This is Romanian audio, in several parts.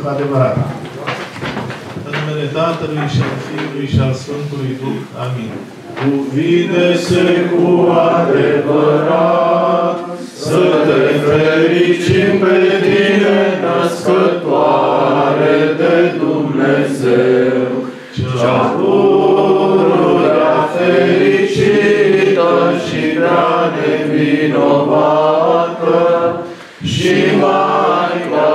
adevărat. În numele Tatălui și al Fiului și al Sfântului Duh. Amin. Cuvine-se cu adevărat, să te fericim pe tine, născătoare de Dumnezeu, cea pururea fericită și prea nevinovată, și Maica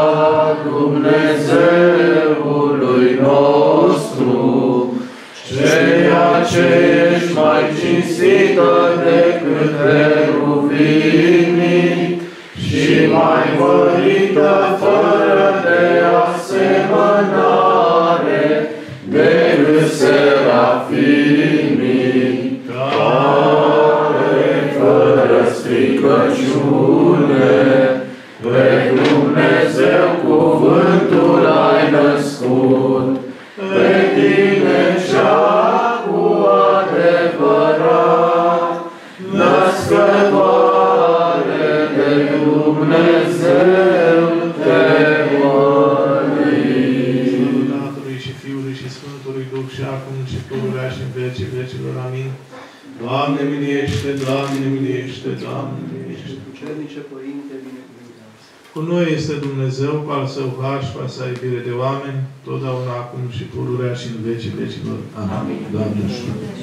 Dumnezeului nostru, ceea ce ești mai cinstită decât heruvimii și mai mărită fără de asemănare decât serafimii, care fără stricăciune pe Dumnezeu cuvântul ai născut, pe tine cea cu adevărat, născătoare de Dumnezeu te mărim. Slavă Tatălui și Fiului și Sfântului Duh și acum și pururea și în vecii vecilor. Amin. Doamne miliește, Doamne miliește, Doamne miliește. Puternice Părinte, binecuvintează. Cu noi este Dumnezeu, cu al Său har și cu al Său iubire de oameni, totdeauna acum și pururea și în vecii vecilor. Amin. Doamne ajută.